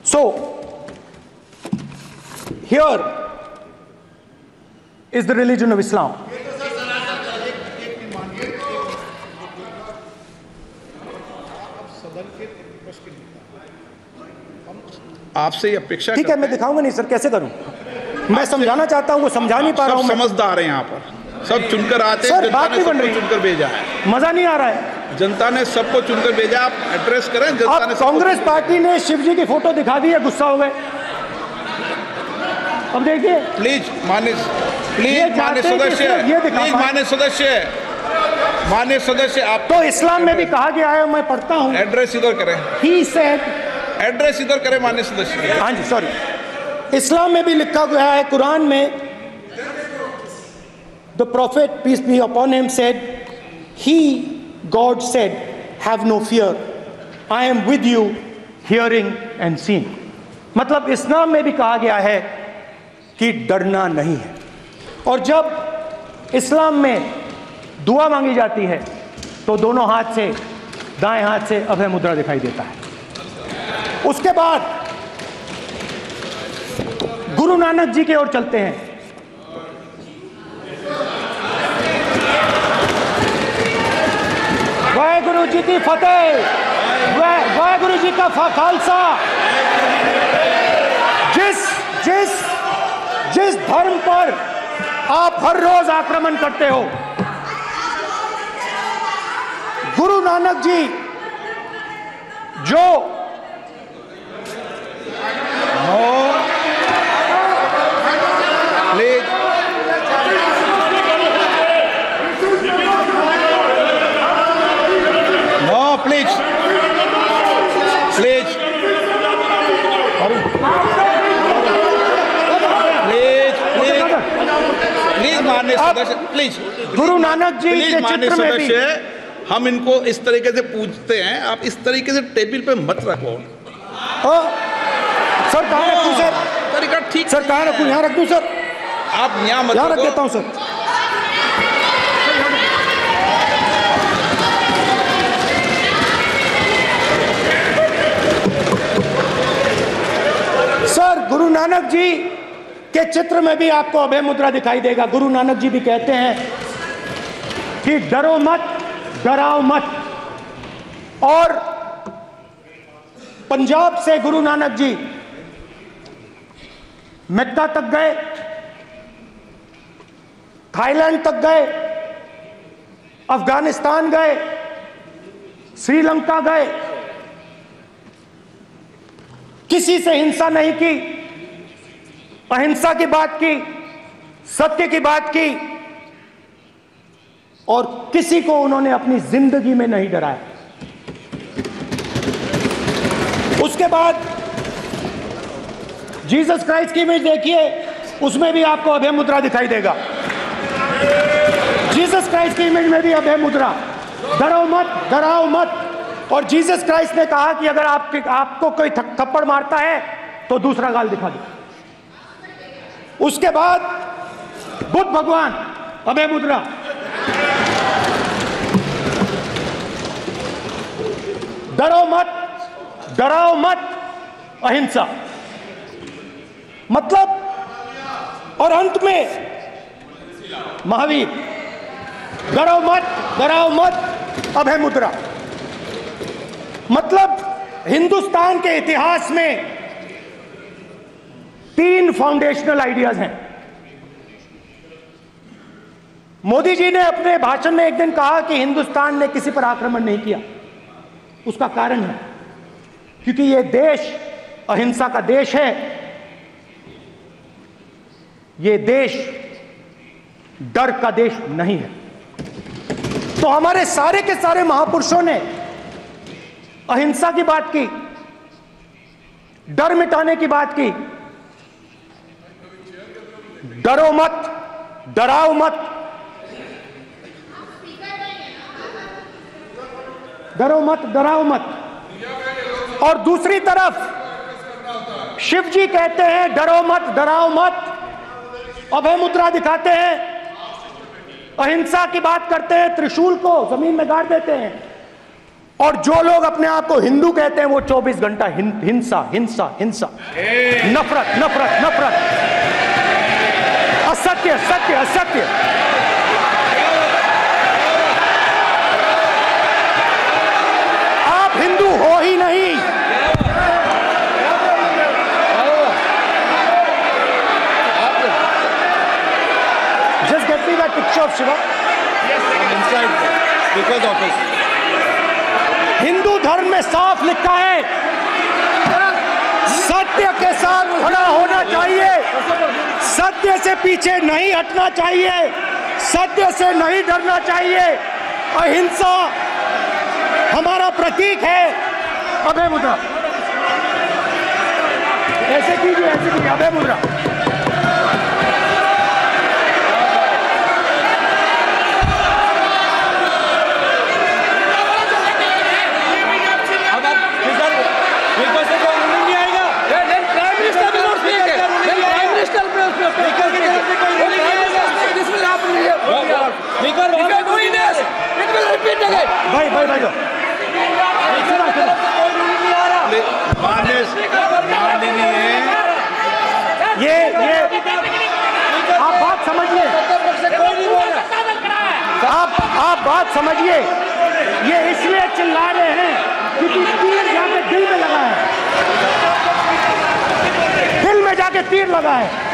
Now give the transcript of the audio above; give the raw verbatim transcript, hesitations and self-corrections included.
So here is the religion of Islam. आपसे ये अपेक्षा ठीक है, मैं दिखाऊंगा नहीं सर, कैसे करूं? मैं समझाना चाहता हूं, वो समझा नहीं पा रहा हूं। समझदार है यहाँ पर, सब चुनकर आते हैं, सर बात नहीं बन रही, चुनकर भेजा है, मजा नहीं आ रहा है। जनता ने सबको चुनकर भेजा, आप एड्रेस करें। जनता ने, कांग्रेस पार्टी ने शिव जी की फोटो दिखा दी है, गुस्सा हो गए। अब देखिए प्लीज माननीय प्लीज माननीय सदस्य प्लीज माननीय सदस्य माननीय सदस्य आप तो इस्लाम में भी कहा गया है, मैं पढ़ता हूं, एड्रेस इधर करें। ही सेड, एड्रेस इधर करें माननीय सदस्य। हाँ जी सॉरी, इस्लाम में भी लिखा गया है, कुरान में, the prophet peace be upon him said, he God said have no fear, I am with you hearing and seeing. मतलब इस्लाम में भी कहा गया है कि डरना नहीं है। और जब इस्लाम में दुआ मांगी जाती है तो दोनों हाथ से, दाएं हाथ से अभय मुद्रा दिखाई देता है। उसके बाद गुरु नानक जी की ओर चलते हैं। वाहेगुरु जी की फतेह, वाहेगुरु जी का खालसा। जिस जिस जिस धर्म पर आप हर रोज आक्रमण करते हो, गुरु नानक जी जो please no please please please माननीय सदस्य, please Guru Nanak ji please के माननीय चित्र में भी, सदस्य, हम इनको इस तरीके से पूछते हैं, आप इस तरीके से टेबल पे मत रखो। सर कहाँ रखूं सर? तरीका ठीक सर कहाँ रखूं? यहाँ रख दूं सर? आप यहाँ मत यहाँ रख रखो। देता हूँ सर। सर गुरु नानक जी के चित्र में भी आपको अभय मुद्रा दिखाई देगा। गुरु नानक जी भी कहते हैं कि डरो मत, डराओ मत। और पंजाब से गुरु नानक जी मेक्का तक गए, थाईलैंड तक गए, अफगानिस्तान गए, श्रीलंका गए, किसी से हिंसा नहीं की, अहिंसा की बात की, सत्य की बात की, और किसी को उन्होंने अपनी जिंदगी में नहीं डराया। उसके बाद जीसस क्राइस्ट की इमेज देखिए, उसमें भी आपको अभय मुद्रा दिखाई देगा। जीसस क्राइस्ट की इमेज में भी अभय मुद्रा, डरो मत, डराओ मत। और जीसस क्राइस्ट ने कहा कि अगर आप, आपको कोई थप्पड़ मारता है तो दूसरा गाल दिखा दो। उसके बाद बुद्ध भगवान, अभय मुद्रा। डरो मत, डराओ मत, अहिंसा। मतलब, और अंत में महावीर, डरो मत, डराओ मत, अभय मुद्रा। मतलब हिंदुस्तान के इतिहास में तीन फाउंडेशनल आइडियाज हैं। मोदी जी ने अपने भाषण में एक दिन कहा कि हिंदुस्तान ने किसी पर आक्रमण नहीं किया। उसका कारण है क्योंकि यह देश अहिंसा का देश है, यह देश डर का देश नहीं है। तो हमारे सारे के सारे महापुरुषों ने अहिंसा की बात की, डर मिटाने की बात की। डरो मत, डराओ मत, डरो मत, डराओ मत। और दूसरी तरफ शिव जी कहते हैं डरो मत, डराओ मत, अभय मुद्रा दिखाते हैं, अहिंसा की बात करते हैं, त्रिशूल को जमीन में गाड़ देते हैं। और जो लोग अपने आप को हिंदू कहते हैं वो चौबीस घंटा हिंसा हिंसा हिंसा, नफरत नफरत नफरत, असत्य सत्य असत्य। आप हिंदू हो ही नहीं। Just get me that picture of Shiva. Inside speaker's office. Hindu धर्म में साफ लिखा है, सत्य के साथ खड़ा होना चाहिए, सत्य से पीछे नहीं हटना चाहिए, सत्य से नहीं डरना चाहिए। अहिंसा हमारा प्रतीक है। अभय मुद्रा, ऐसे कीजिए ऐसे कीजिए, अभय मुद्रा। भाई भाई भाई ये ये आप बात समझिए, आप आप बात समझिए। ये इसलिए चिल्ला रहे हैं क्योंकि तीर जाके दिल में लगा है, दिल में जाके तीर लगा है।